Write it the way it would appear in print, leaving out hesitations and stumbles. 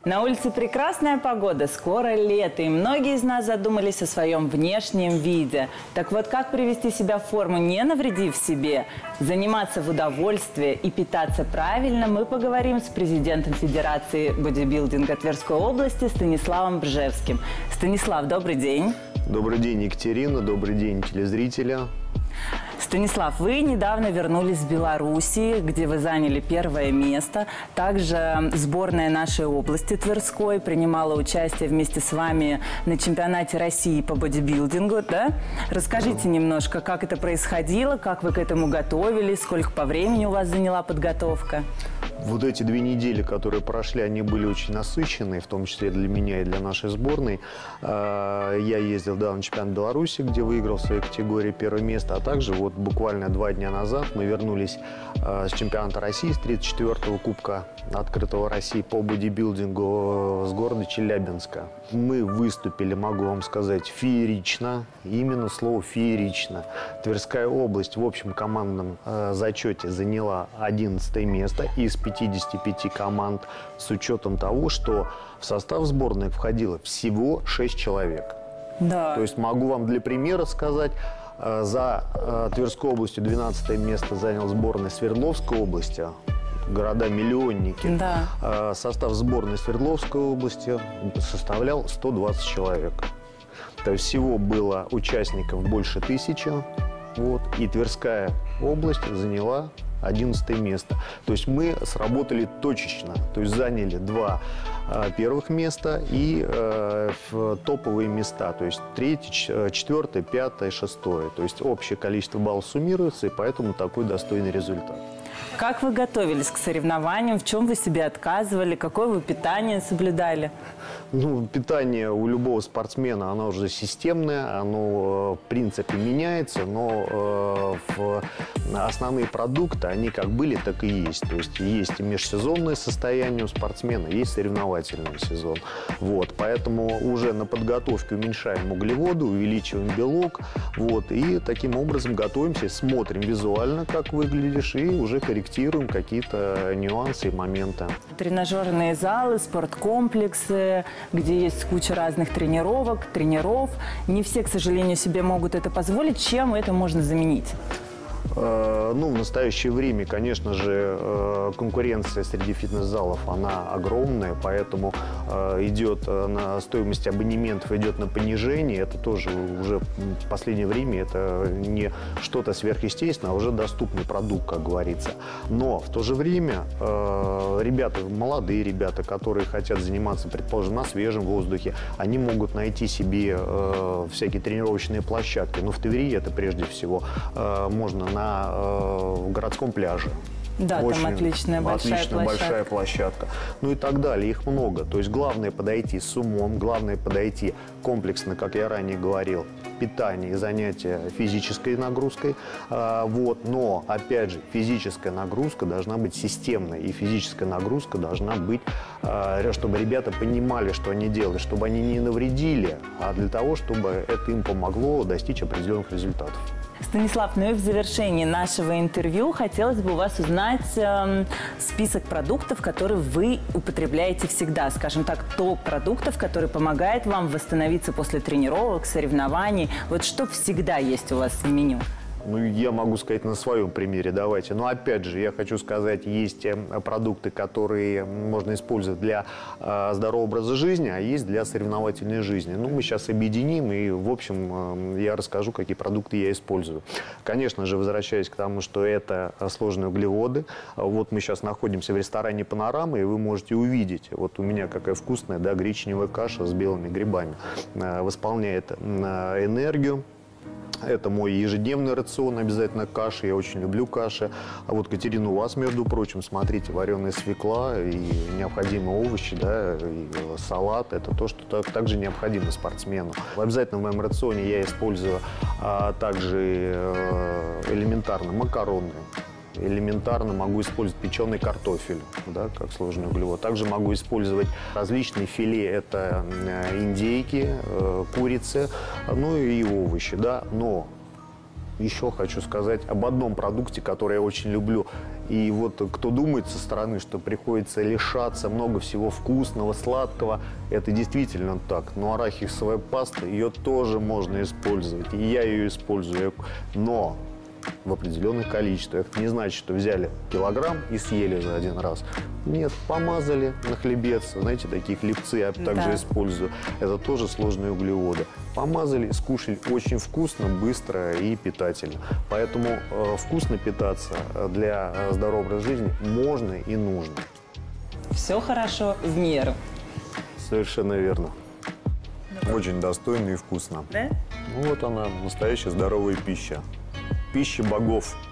На улице прекрасная погода, скоро лето, и многие из нас задумались о своем внешнем виде. Так вот, как привести себя в форму, не навредив себе, заниматься в удовольствие и питаться правильно, мы поговорим с президентом Федерации бодибилдинга Тверской области Станиславом Бржевским. Станислав, добрый день. Добрый день, Екатерина, добрый день, телезрители. Станислав, вы недавно вернулись с Белоруссии, где вы заняли первое место. Также сборная нашей области Тверской принимала участие вместе с вами на чемпионате России по бодибилдингу. Да? Расскажите немножко, как это происходило, как вы к этому готовились, сколько по времени у вас заняла подготовка? Вот эти 2 недели, которые прошли, они были очень насыщенные, в том числе для меня и для нашей сборной. Я ездил на чемпионат Беларуси, где выиграл в своей категории первое место, а также вот буквально 2 дня назад мы вернулись с чемпионата России, с 34-го Кубка Открытого России по бодибилдингу с города Челябинска. Мы выступили, могу вам сказать, феерично, именно слово феерично. Тверская область в общем командном зачете заняла 11 место из 55 команд, с учетом того, что в состав сборной входило всего 6 человек. Да. То есть могу вам для примера сказать, за Тверской областью 12 место занял сборная Свердловской области, города-миллионники. Да. Состав сборной Свердловской области составлял 120 человек. То есть всего было участников больше 1000. Вот, и Тверская область заняла 11 место. То есть мы сработали точечно, то есть заняли 2 первых места и топовые места, то есть 3, 4, 5, 6. То есть общее количество баллов суммируется, и поэтому такой достойный результат. Как вы готовились к соревнованиям? В чем вы себе отказывали? Какое вы питание соблюдали? Ну, питание у любого спортсмена, оно уже системное, оно в принципе меняется, но основные продукты, они как были, так и есть. То есть есть и межсезонное состояние у спортсмена, есть соревновательный сезон. Вот, поэтому уже на подготовке уменьшаем углеводы, увеличиваем белок, вот, и таким образом готовимся, смотрим визуально, как выглядишь, и уже корректируем какие-то нюансы и моменты. Тренажерные залы, спорткомплексы, где есть куча разных тренеров. Не все, к сожалению, себе могут это позволить. Чем это можно заменить? Ну, в настоящее время, конечно же, конкуренция среди фитнес-залов, она огромная, поэтому идет на стоимость абонементов, идет на понижение. Это тоже уже в последнее время, это не что-то сверхъестественное, а уже доступный продукт, как говорится. Но в то же время ребята, молодые ребята, которые хотят заниматься, предположим, на свежем воздухе, они могут найти себе всякие тренировочные площадки. Но в Твери это прежде всего можно на городском пляже. Да, очень там отличная большая площадка. Ну и так далее, их много. То есть главное подойти с умом, главное подойти комплексно, как я ранее говорил, питание и занятия физической нагрузкой. Вот. Но, опять же, физическая нагрузка должна быть системной. И физическая нагрузка должна быть, чтобы ребята понимали, что они делают, чтобы они не навредили, а для того, чтобы это им помогло достичь определенных результатов. Станислав, ну и в завершении нашего интервью хотелось бы у вас узнать список продуктов, которые вы употребляете всегда. Скажем так, топ продуктов, которые помогают вам восстановиться после тренировок, соревнований. Вот что всегда есть у вас в меню? Ну, я могу сказать на своем примере, давайте. Но опять же, я хочу сказать, есть продукты, которые можно использовать для здорового образа жизни, а есть для соревновательной жизни. Ну, мы сейчас объединим, и, в общем, я расскажу, какие продукты я использую. Конечно же, возвращаясь к тому, что это сложные углеводы. Вот мы сейчас находимся в ресторане «Панорама», и вы можете увидеть, вот у меня какая вкусная, да, гречневая каша с белыми грибами. Восполняет энергию. Это мой ежедневный рацион, обязательно каши, я очень люблю каши. А вот, Катерина, у вас, между прочим, смотрите, вареная свекла и необходимые овощи, да, и салат, это то, что также необходимо спортсмену. Обязательно в моем рационе я использую также элементарно макароны. Элементарно могу использовать печеный картофель, да, как сложный углевод. Также могу использовать различные филе, это индейки, курицы, ну и овощи. Да. Но еще хочу сказать об одном продукте, который я очень люблю. И вот кто думает со стороны, что приходится лишаться много всего вкусного, сладкого, это действительно так. Но арахисовая паста, ее тоже можно использовать. И я ее использую. Но в определенных количествах. Это не значит, что взяли килограмм и съели за один раз. Нет, помазали на хлебец. Знаете, такие хлебцы я также использую. Это тоже сложные углеводы. Помазали, скушали. Очень вкусно, быстро и питательно. Поэтому вкусно питаться для здорового образа жизни можно и нужно. Все хорошо в меру. Совершенно верно. Очень достойно и вкусно. Да? Ну вот она, настоящая здоровая пища. Пища богов.